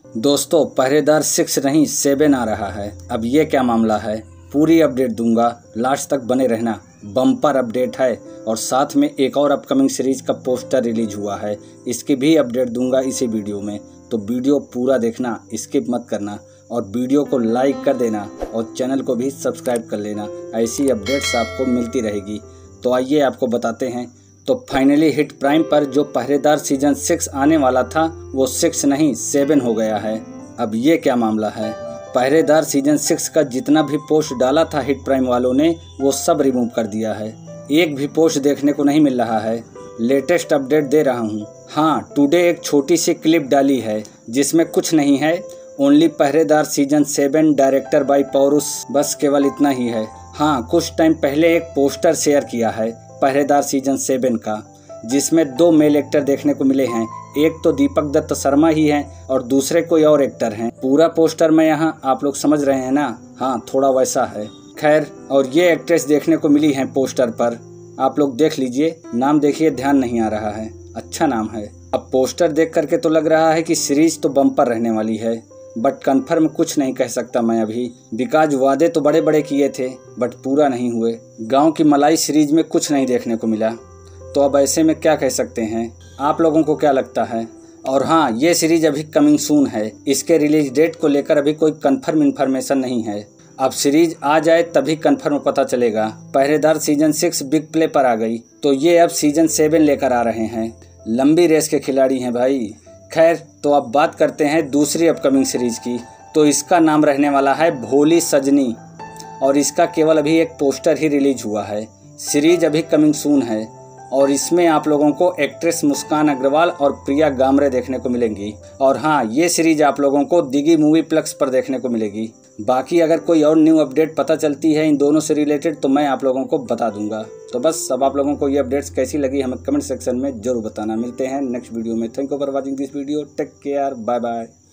दोस्तों पहरेदार 6 नहीं 7 आ रहा है। अब ये क्या मामला है, पूरी अपडेट दूंगा, लास्ट तक बने रहना। बम्पर अपडेट है और साथ में एक और अपकमिंग सीरीज का पोस्टर रिलीज हुआ है, इसकी भी अपडेट दूंगा इसी वीडियो में। तो वीडियो पूरा देखना, स्किप मत करना और वीडियो को लाइक कर देना और चैनल को भी सब्सक्राइब कर लेना। ऐसी अपडेट्स आपको मिलती रहेगी। तो आइए आपको बताते हैं। तो फाइनली हिट प्राइम पर जो पहरेदार सीजन 6 आने वाला था वो 6 नहीं 7 हो गया है। अब ये क्या मामला है, पहरेदार सीजन 6 का जितना भी पोस्ट डाला था हिट प्राइम वालों ने वो सब रिमूव कर दिया है। एक भी पोस्ट देखने को नहीं मिल रहा है। लेटेस्ट अपडेट दे रहा हूँ। हाँ, टुडे एक छोटी सी क्लिप डाली है जिसमें कुछ नहीं है, ओनली पहरेदार सीजन 7 डायरेक्टर बाय पौरुष, बस केवल इतना ही है। हाँ, कुछ टाइम पहले एक पोस्टर शेयर किया है पहरेदार सीजन 7 का, जिसमें 2 मेल एक्टर देखने को मिले हैं। एक तो दीपक दत्त शर्मा ही हैं और दूसरे कोई और एक्टर हैं। पूरा पोस्टर में यहाँ आप लोग समझ रहे हैं ना, हाँ थोड़ा वैसा है। खैर, और ये एक्ट्रेस देखने को मिली हैं पोस्टर पर, आप लोग देख लीजिए। नाम देखिए, ध्यान नहीं आ रहा है, अच्छा नाम है। अब पोस्टर देख करके तो लग रहा है कि सीरीज तो बम्पर रहने वाली है, बट कंफर्म कुछ नहीं कह सकता मैं अभी, बिकॉज वादे तो बड़े बड़े किए थे बट पूरा नहीं हुए। गांव की मलाई सीरीज में कुछ नहीं देखने को मिला, तो अब ऐसे में क्या कह सकते हैं। आप लोगों को क्या लगता है? और हाँ, ये सीरीज अभी कमिंग सून है, इसके रिलीज डेट को लेकर अभी कोई कंफर्म इन्फॉर्मेशन नहीं है। अब सीरीज आ जाए तभी कंफर्म पता चलेगा। पहरेदार सीजन 6 बिग प्ले पर आ गई, तो ये अब सीजन 7 लेकर आ रहे हैं। लंबी रेस के खिलाड़ी हैं भाई। खैर, तो अब बात करते हैं दूसरी अपकमिंग सीरीज की। तो इसका नाम रहने वाला है भोली सजनी और इसका केवल अभी एक पोस्टर ही रिलीज हुआ है। सीरीज अभी कमिंग सून है और इसमें आप लोगों को एक्ट्रेस मुस्कान अग्रवाल और प्रिया गामरे देखने को मिलेंगी। और हाँ, ये सीरीज आप लोगों को दिगी मूवी प्लस पर देखने को मिलेगी। बाकी अगर कोई और न्यू अपडेट पता चलती है इन दोनों से रिलेटेड तो मैं आप लोगों को बता दूंगा। तो बस अब आप लोगों को ये अपडेट्स कैसी लगी हमें कमेंट सेक्शन में जरूर बताना। मिलते हैं नेक्स्ट वीडियो में। Thank you for watching this video. Take care, bye bye.